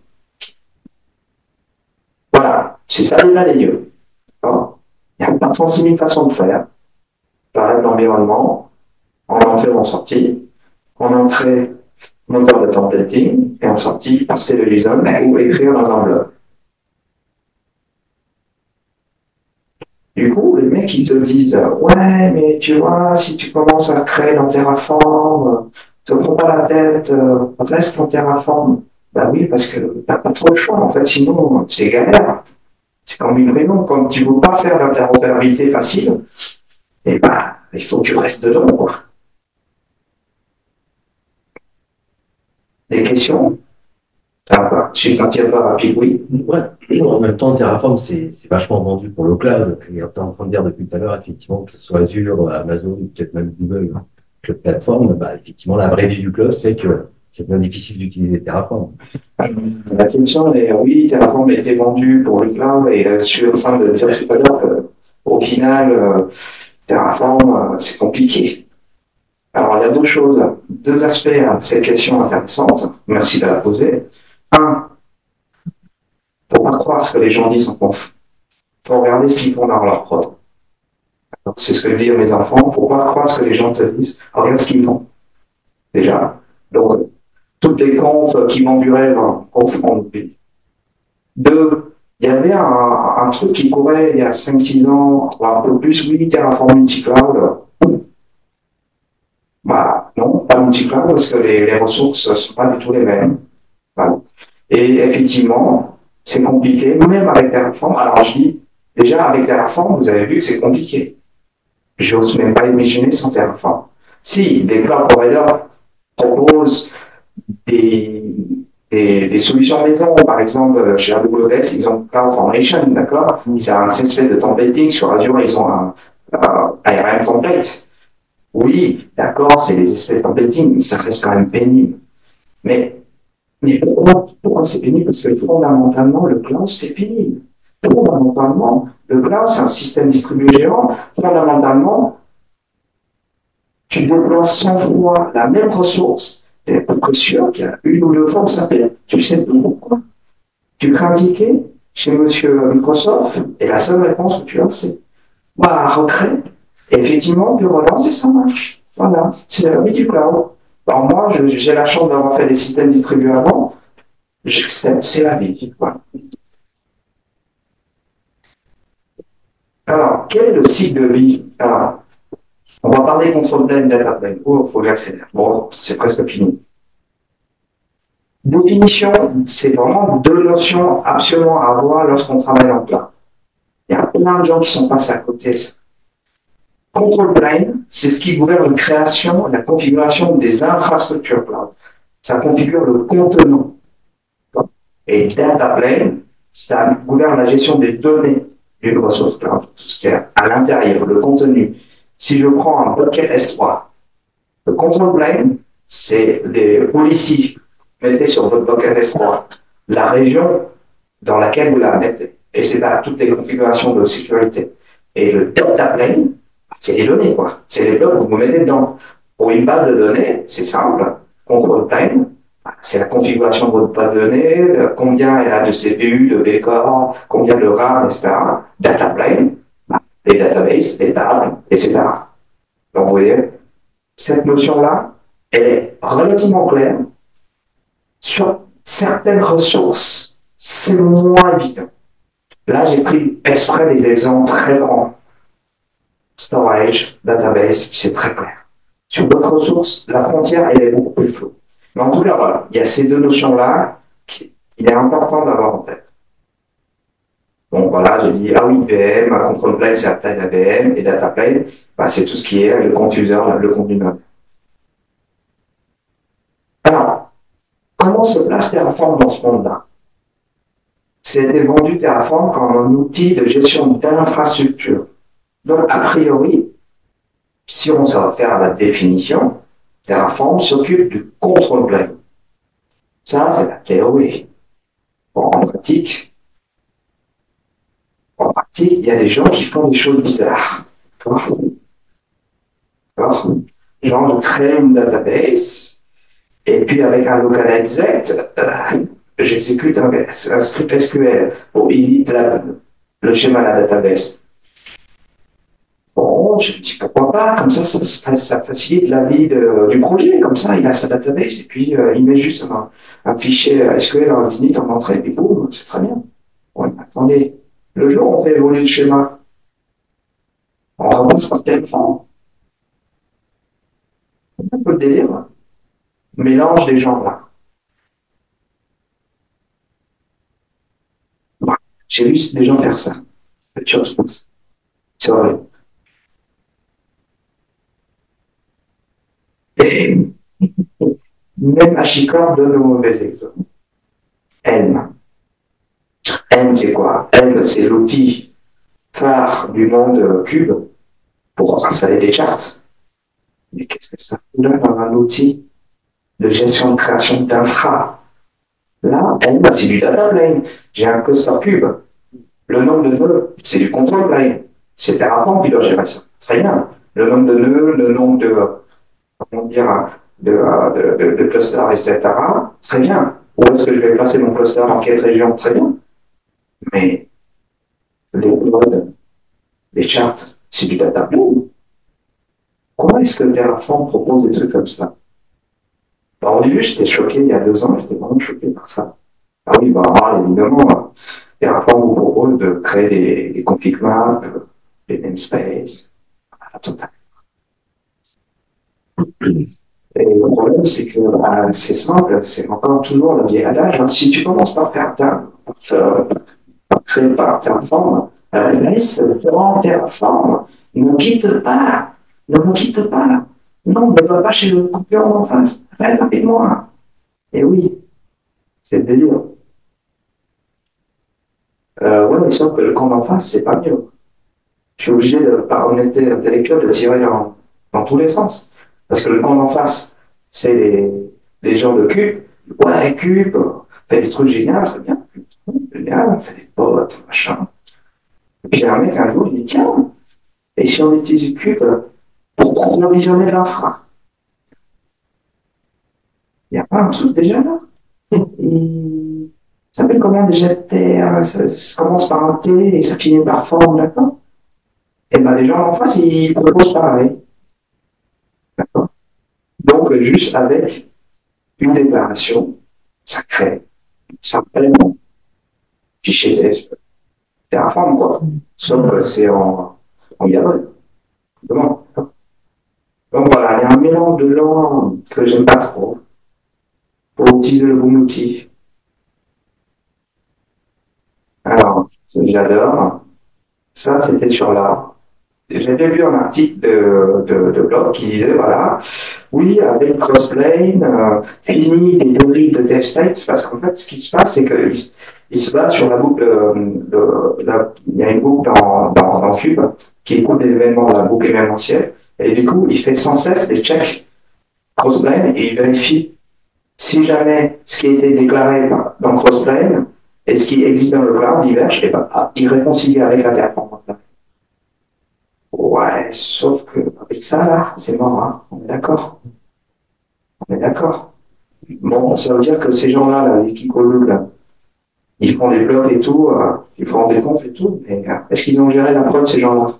Voilà, c'est ça l'état des lieux. Il n'y a pas trente-six mille façons de faire. Par l'environnement, en entrée ou en sortie, en entrée, moteur de templating, et en sortie, passer le JSON ou écrire dans un blog. Du coup, les mecs, ils te disent, ouais, mais tu vois, si tu commences à créer dans Terraform, te prends pas la tête, euh, reste en Terraform. Ben oui, parce que t'as pas trop de choix, en fait, sinon, c'est galère. C'est comme une réunion, comme tu veux pas faire l'interopérabilité facile, et ben, il faut que tu restes dedans, quoi. Des questions? Ah, bah, je suis un petit peu rapide, oui. Ouais. En même temps, Terraform, c'est vachement vendu pour le cloud. On est en train de dire depuis tout à l'heure, effectivement, que ce soit Azure, Amazon, ou peut-être même Google, que plateforme, bah, effectivement, la vraie vie du cloud fait que c'est bien difficile d'utiliser Terraform. La question est, oui, Terraform a été vendu pour le cloud, et euh, je suis en train de dire tout à l'heure qu'au final, euh, Terraform, euh, c'est compliqué. Alors, il y a deux choses, deux aspects à cette question intéressante. Merci de la poser. Un, faut pas croire ce que les gens disent en conf. Faut regarder ce qu'ils font dans leur prod. C'est ce que je dis à mes enfants. Faut pas croire ce que les gens te disent. Regarde ce qu'ils font. Déjà. Donc, toutes les confs qui vont durer, ben, conf, on oublie. Deux, il y avait un, un truc qui courait il y a cinq six ans, un peu plus, oui, Terraform multi-cloud. Bah, non, pas multi-cloud parce que les, les ressources ne sont pas du tout les mêmes. Voilà. Et effectivement, c'est compliqué, même avec Terraform. Alors, je dis, déjà, avec Terraform, vous avez vu que c'est compliqué. J'ose même pas imaginer sans Terraform. Si, les cloud providers proposent des, des, des solutions maison, par exemple, chez A W S, ils ont CloudFormation, d'accord? C'est un espèce de templating. Sur Azure, ils ont un, un I R M template. Oui, d'accord, c'est des espèces de templating, mais ça reste quand même pénible. Mais, mais pourquoi, pourquoi c'est pénible? Parce que fondamentalement, le cloud, c'est pénible. Fondamentalement, le cloud, c'est un système distribué géant. Fondamentalement, tu déploies cent fois la même ressource. Tu es à peu près sûr qu'il y a une ou deux fois où ça pète. Tu sais pas pourquoi. Tu crées un ticket chez monsieur Microsoft, et la seule réponse que tu as, c'est, bah, retrait. Effectivement, tu relances et ça marche. Voilà, c'est la vie du cloud. Alors moi, j'ai la chance d'avoir fait des systèmes distribués avant. J'accepte, c'est la vie. Voilà. Alors, quel est le cycle de vie? Alors, on va parler control plane, data plane. Oh, il faut que j'accélère. Bon, c'est presque fini. Définition, c'est vraiment deux notions absolument à avoir lorsqu'on travaille en cloud. Il y a plein de gens qui sont passés à côté de ça. Control plane, c'est ce qui gouverne la création, la configuration des infrastructures cloud. Ça configure le contenant. Et data plane, ça gouverne la gestion des données d'une ressource cloud, tout ce qui est à l'intérieur, le contenu. Si je prends un bucket S trois, le control plane, c'est les policiers. Mettez sur votre bucket S trois la région dans laquelle vous la mettez. Et c'est là toutes les configurations de sécurité. Et le data plane, c'est les données, quoi. C'est les blocs que vous mettez dedans. Pour une base de données, c'est simple. Control plane, c'est la configuration de votre base de données, combien elle a de C P U, de V-Core, combien de RAM, et cetera. Data plane, les databases, les tables, et cetera. Donc, vous voyez, cette notion-là, elle est relativement claire. Sur certaines ressources, c'est moins évident. Là, j'ai pris exprès des exemples très grands. Storage, database, c'est très clair. Sur d'autres ressources, la frontière, elle est beaucoup plus floue. Mais en tout cas, voilà, il y a ces deux notions-là qu'il est important d'avoir en tête. Donc voilà, j'ai dit, ah oui, V M, control plane, c'est la plane A V M, et data plane, bah, c'est tout ce qui est le compte user, le contenu. Alors, comment se place Terraform dans ce monde-là? C'était vendu Terraform comme un outil de gestion d'infrastructure. Donc, a priori, si on se réfère à la définition, Terraform s'occupe du control plane. Ça, c'est la théorie. Bon, en pratique, en pratique, il y a des gens qui font des choses bizarres. D'accord? D'accord? Genre, je crée une database, et puis avec un localexec, euh, j'exécute un, un script S Q L pour init la, le schéma de la database. Bon, je me dis pourquoi pas, comme ça, ça, ça facilite la vie de, du projet, comme ça, il a sa database, et puis euh, il met juste un, un fichier S Q L en init en entrée, et puis boum, c'est très bien. Ouais, attendez, le jour où on fait évoluer le schéma, on repasse par Terraform. C'est un peu le délire. Mélange des gens là. Voilà. J'ai vu des gens faire ça. Tu penses. C'est vrai. Et même HashiCorp donne de mauvais exemples. Helm. Helm, c'est quoi? Helm, c'est l'outil phare du monde cube pour installer des charts. Mais qu'est-ce que ça fout là dans un outil de gestion de création d'infra? Là, Helm, c'est du data plane. J'ai un cluster cube. Le nombre de nœuds, c'est du control plane. C'est Terraform qui doit gérer ça. Très bien. Le nombre de nœuds, le nombre de, comment dire, de, de, de, de clusters, et cetera. Très bien. Où est-ce que je vais placer mon cluster? Dans quelle région? Très bien. Mais les nodes, les charts, c'est du data plane. Comment est-ce que Terraform propose des trucs comme ça? Alors, au début, j'étais choqué, il y a deux ans, j'étais vraiment choqué par ça. Ah oui, bah, évidemment, Terraform vous propose de créer des, des config maps, des namespaces, la totale. Et le problème, c'est que bah, c'est simple, c'est encore toujours le vieil adage. Hein. Si tu commences par faire ta, par, faire, par créer par Terraform, laisse dans Terraform, ne quitte pas, ne me quitte pas. Non, ne va pas chez le concurrent en face. Reste rapidement. Et oui, c'est le délire. Euh, ouais, mais sauf que le camp d'en face, c'est pas mieux. Je suis obligé, de, par honnêteté intellectuelle, de tirer dans, dans tous les sens. Parce que le camp d'en face, c'est les, les gens de Cube. Ouais, Cube, fait des trucs géniaux, très bien. Génial, on fait des potes, machin. Et puis un mec, un jour, il dit, tiens, et si on utilise Cube pour provisionner l'infra? Il n'y a pas un truc déjà là? Et ça s'appelle comment déjà terre, ça, ça commence par un T et ça finit par forme, d'accord? Et bien les gens en face, ils proposent pareil. D'accord? Donc, juste avec une déclaration, ça crée, ça s'appelle fichier T S P. Terraform, quoi. Sauf que c'est en, en YAML. Comment? Donc voilà, il y a un mélange de gens que j'aime pas trop pour utiliser le bon outil. Alors, j'adore. Ça, c'était sur la. J'avais vu un article de, de, de blog qui disait, voilà, Oui, avec Crossplane, euh, fini les théories de dev state, parce qu'en fait, ce qui se passe, c'est qu'il il se base sur la boucle, euh, de, la, il y a une boucle dans, dans, dans Cube qui écoute les événements dans la boucle événementielle, et du coup, il fait sans cesse des checks Crossplane et il vérifie si jamais ce qui a été déclaré dans Crossplane et ce qui existe dans le cloud diverge, et ben, ah, il réconcilie avec la Terraform. Ouais, sauf que avec ça, là, c'est mort, hein. On est d'accord. On est d'accord. Bon, ça veut dire que ces gens-là, là, les Kikolu, là, ils font des blogs et tout, euh, ils font des confs et tout, mais euh, est-ce qu'ils ont géré la prod, ces gens-là?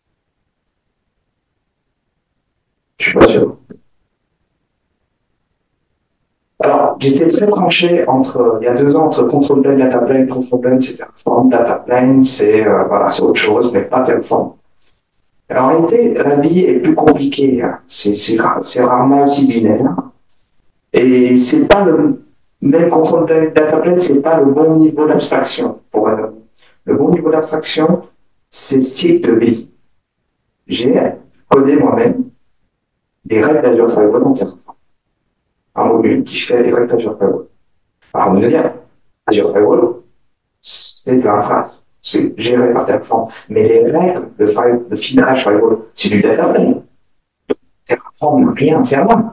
Je suis pas sûr. Alors, j'étais très tranché entre, il y a deux ans, entre control plane, data plane, control plane, c'est Terraform, data plane, c'est, euh, voilà, c'est autre chose, mais pas Terraform. Alors, en réalité, la vie est plus compliquée, hein. C'est, c'est, c'est rarement aussi binaire. Et c'est pas le même contrôle de data plane, c'est pas le bon niveau d'abstraction pour un homme. Le bon niveau d'abstraction, c'est le cycle de vie. J'ai codé moi-même des règles d'Azure Firewall en Terraform. Un module qui fait des règles d'Azure Firewall. Alors, on veut dire, Azure Firewall, c'est de l'infra, c'est géré par Terraform. Mais les règles de, fire, de filtrage Firewall, c'est du data plane. Terraform n'a rien à faire là.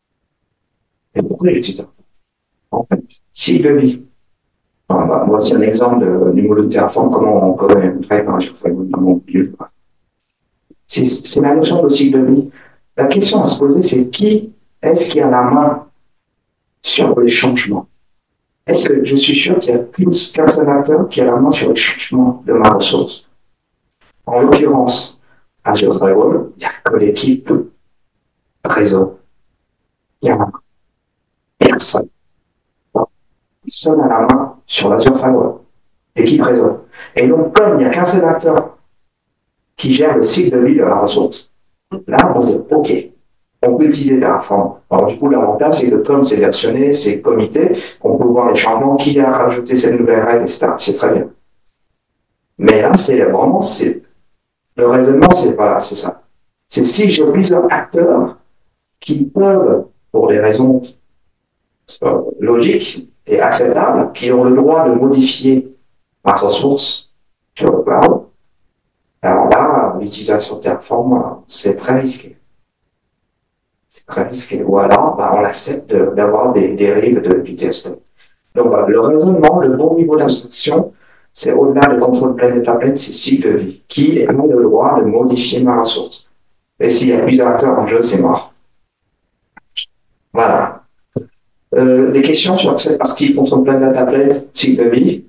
Et pourquoi j'utilise Terraform? En fait, cycle de vie. Enfin, bah, voici un exemple de, du module de Terraform, comment on connaît une règle par Azure Firewall dans mon module. C'est, c'est la notion de cycle de vie. La question à se poser, c'est qui est-ce qui a la main sur les changements? Est-ce que je suis sûr qu'il n'y a qu'un seul acteur qui a la main sur le changement de ma ressource? En l'occurrence, Azure Firewall, il n'y a que l'équipe réseau. Il y a personne. Personne n'a la main sur l'Azure Firewall. L'équipe réseau. Et donc, comme il n'y a qu'un seul acteur qui gère le cycle de vie de la ressource, là, on dit, OK, on peut utiliser Terraform. Alors, du coup, l'avantage, c'est que comme c'est versionné, c'est comité, on peut voir les changements, qui a rajouté cette nouvelle règle, et cetera. C'est très bien. Mais là, c'est vraiment, c'est, le raisonnement, c'est, voilà, c'est ça. C'est si j'ai plusieurs acteurs qui peuvent, pour des raisons euh, logiques et acceptables, qui ont le droit de modifier ma ressource sur le cloud, alors là, l'utilisation de Terraform, c'est très risqué. C'est très risqué. Ou alors, bah, on accepte de, d'avoir des dérives de, du test. Donc, bah, le raisonnement, le bon niveau d'abstraction, c'est au-delà de contrôle plane et data plane, c'est cycle de vie. Qui a le droit de modifier ma ressource? Et s'il y a plusieurs acteurs en jeu, c'est mort. Voilà. Euh, des questions sur cette partie contrôle plane, data plane, cycle de vie?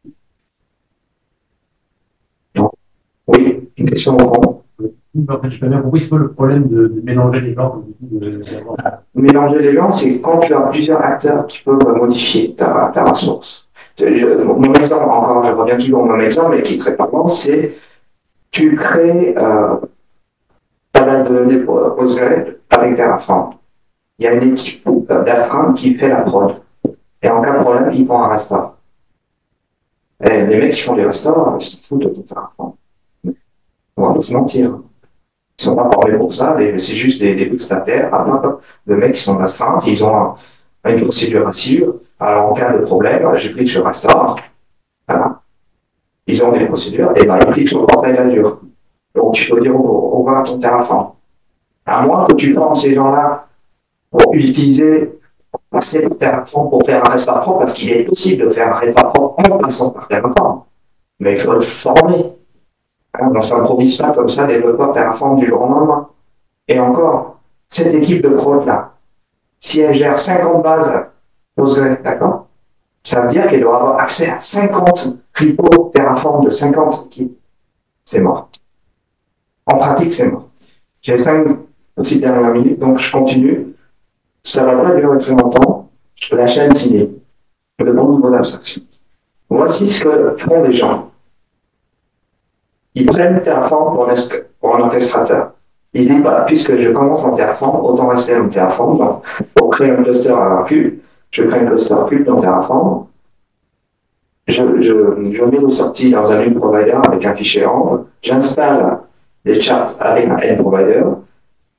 Non. Oui, une question au grand. En fait, je peux bien compris, c'est pas le problème de, de mélanger les genres. De, de, de... Mélanger les genres, c'est quand tu as plusieurs acteurs qui peuvent modifier ta, ta ressource. Je, mon exemple, encore, je reviens toujours au même exemple, mais qui est très parlant, c'est tu crées euh, ta base de données PostgreSQL avec Terraform. Il y a une équipe d'astreinte qui fait la prod. Et en cas de problème, ils font un restore. Et les mecs qui font des restores, ils s'en foutent de Terraform. On va pas se mentir. Ils sont pas formés pour ça, c'est juste des, des prestataires, de mecs qui sont astreintes, ils ont un, une procédure à suivre. Alors, en cas de problème, je clique sur Restore. Voilà. Ils ont des procédures, et ben, ils cliquent sur le portail d'Azure. Donc, tu peux dire au revoir à ton Terraform. À moins que tu formes ces gens-là pour utiliser, passer par Terraform pour faire un restore propre, parce qu'il est possible de faire un restore propre en passant par Terraform. Mais il faut le former. On ne s'improvise pas comme ça, développeur Terraform du jour au lendemain. Et encore, cette équipe de prod là, si elle gère cinquante bases PostgreSQL, d'accord? Ça veut dire qu'elle doit avoir accès à cinquante repos Terraform de cinquante équipes. C'est mort. En pratique, c'est mort. J'ai cinq petites dernières minutes, donc je continue. Ça ne va pas durer très longtemps. La chaîne signée. Le bon niveau d'abstraction. Voici ce que font les gens. Ils prennent Terraform pour un, pour un orchestrateur. Ils disent, bah, puisque je commence en Terraform, autant rester en Terraform. Donc, pour créer un cluster à cube, je crée un cluster cube dans Terraform. Je, je, je mets les sorties dans un node provider avec un fichier amp. J'installe des charts avec un end provider.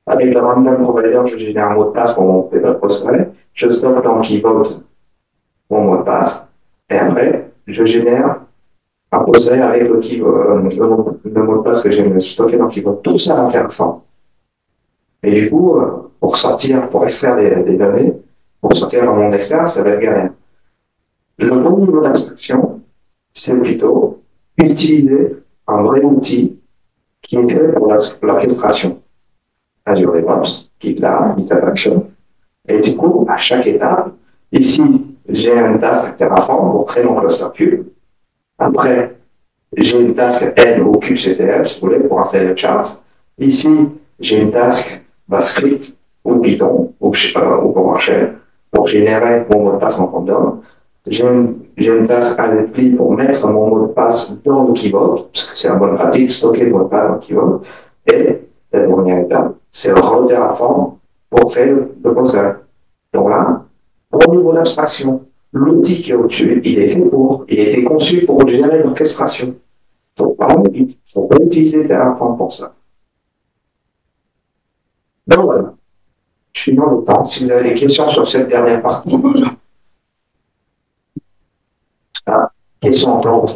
Avec le random provider, je génère un mot de passe pour mon Postgre. Je stocke dans Keyvault mon mot de passe. Et après, je génère un Postgre avec le, key, euh, le, le mot de passe que j'ai stocké dans Keyvault. Tout ça en Terraform. Et du coup, euh, pour sortir, pour extraire des, des données, pour sortir dans mon externe, ça va être galère. Le bon niveau d'abstraction, c'est plutôt utiliser un vrai outil qui est fait pour l'orchestration. Azure DevOps, GitLab, GitHub Action. Et du coup, à chaque étape, ici, j'ai une task Terraform pour créer mon cluster cube. Après, j'ai une task N ou kubectl, si vous voulez, pour installer le chart. Ici, j'ai une task Basecamp ou Python ou, euh, ou PowerShell pour générer mon mot de passe en random. J'ai une, j'ai une task Alepli pour mettre mon mot de passe dans le Keyvault, parce que c'est la bonne pratique, stocker le mot de passe dans le Keyvault. Et la dernière étape, c'est le re-Terraform pour créer le, le Postgre. Donc là, au niveau d'abstraction, l'outil qui est au-dessus, il est fait pour, il a été conçu pour générer l'orchestration. Il faut pas, il faut pas utiliser Terraform pour ça. Donc voilà. Je suis dans le temps. Si vous avez des questions sur cette dernière partie. Ah, question en temps.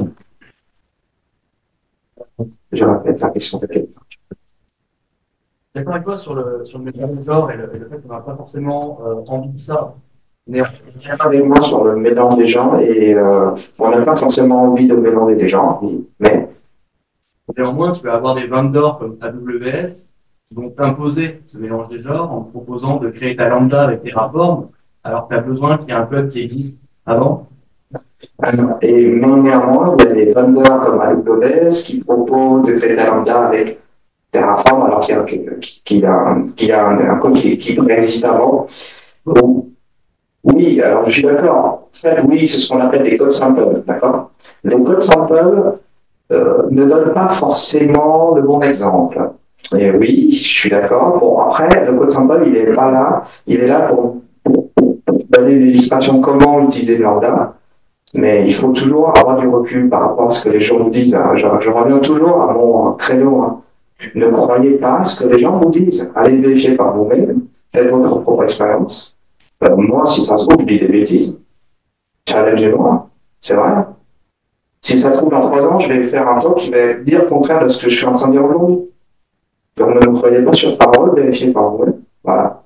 Je répète la question de quelqu'un. D'accord avec toi sur le, sur le mélange de genre et le, et le fait qu'on n'a pas forcément euh, envie de ça. Mais on tient avec moi sur le mélange des gens et euh, on n'a pas forcément envie de mélanger des gens, mais. Néanmoins, tu vas avoir des vendors comme A W S qui vont t'imposer ce mélange des genres en te proposant de créer ta lambda avec Terraform, alors que tu as besoin qu'il y ait un plug qui existe avant. Et néanmoins, il y a des vendors comme A W S qui proposent de créer ta lambda avec Terraform, alors qu'il y a, qu'il y a, qu'il y a un, un code qui, qui existe avant. Ou, oui, alors je suis d'accord. En fait, oui, c'est ce qu'on appelle des codes samples, d'accord? Les codes samples euh, ne donnent pas forcément le bon exemple. Et oui, je suis d'accord. Bon, après, le code sample, il est pas là. Il est là pour, pour, pour donner une illustration comment utiliser le lambda. Mais il faut toujours avoir du recul par rapport à ce que les gens vous disent. Hein. Je, je reviens toujours à mon créneau. Hein. Ne croyez pas ce que les gens vous disent. Allez vérifier par vous-même. Faites votre propre expérience. Euh, moi, si ça se trouve, je dis des bêtises. Challengez-moi. C'est vrai. Si ça se trouve, dans trois ans, je vais faire un talk qui va dire le contraire de ce que je suis en train de dire aujourd'hui. Donc, ne me croyez pas sur parole, vérifiez par vous-même. Voilà.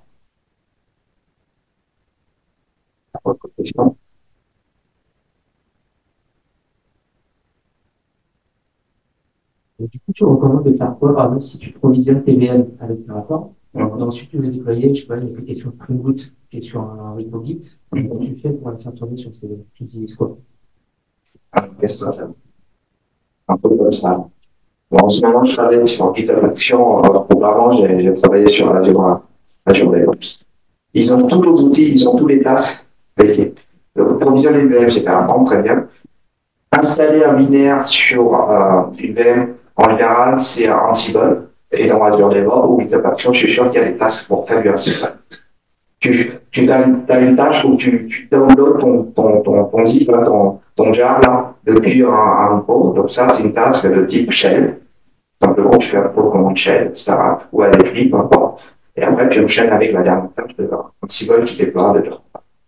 Autre question. Du coup, tu recommandes de faire quoi, par exemple, si tu provisionnes tes V M avec Terraform, Mm-hmm. et ensuite tu veux déployer, je sais pas, une application Spring Boot qui est sur un repo Git, Mm-hmm. comment tu fais pour la faire tourner sur ces V M? Tu utilises quoi? Ah, qu'est-ce que ça fait? Un peu comme ça. Bon, en ce moment, je travaille sur GitHub Action. Alors, auparavant, j'ai, j'ai travaillé sur Azure, Azure DevOps. Ils ont tous les outils, ils ont tous les tasks d'équipe. Donc, provisionner une V M, c'est Terraform, très bien. Installer un binaire sur euh, une V M, en général, c'est un Ansible. Et dans Azure DevOps ou GitHub Action, je suis sûr qu'il y a des tasks pour faire du Ansible. Tu, tu as une, t'as une tâche où tu, tu downloads ton, ton, ton, ton zip, hein, ton, ton jar là, depuis un, un repo. Donc ça, c'est une tâche de type shell. Simplement, tu fais un repo commande shell, et cetera. Ou avec lui, peu importe. Et après, tu enchaînes avec la dernière tâche de Ansible qui déploie dedans.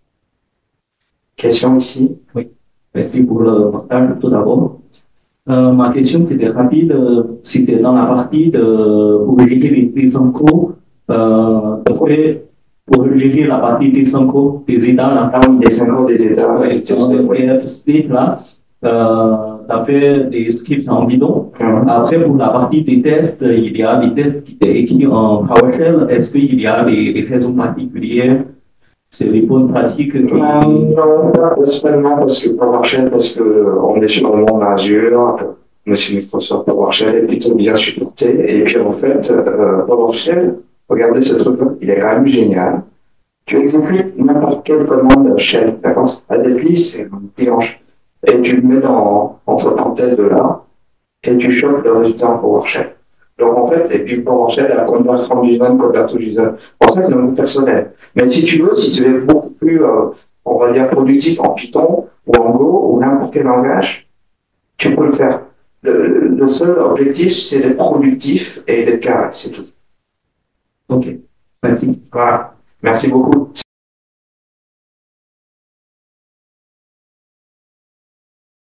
Question ici? Oui, merci pour le partage tout d'abord. Euh, ma question était rapide, c'était dans la partie de, pour gérer les T-Synchro, euh, fait, pour gérer la partie T-Synchro des états là. Ah oui, des synchros des états. Oui, dans le P F state là, euh, tu as fait des scripts en bidon. Mm-hmm. Après, pour la partie des tests, il y a des tests qui étaient écrits en PowerShell. Est-ce qu'il y a des, des raisons particulières? C'est les bonnes pratiques qui... Euh, non, pas spécialement parce que PowerShell, parce que on est sur le monde Azure, Monsieur Microsoft PowerShell est plutôt bien supporté. Et puis en fait, euh, PowerShell, regardez ce truc-là, il est quand même génial. Tu exécutes n'importe quelle commande shell, d'accord? Adelphi, c'est un dérange. Et tu le mets dans, entre parenthèses de là, et tu chopes le résultat en PowerShell. Donc en fait, et puis PowerShell, la convert from JSON, convert to JSON. Pour ça, c'est un mot personnel. Mais si tu veux, si tu es beaucoup plus, euh, on va dire, productif en Python, ou en Go, ou n'importe quel langage, tu peux le faire. Le, le seul objectif, c'est d'être productif et d'être carré, c'est tout. Ok, merci. Voilà. Merci beaucoup.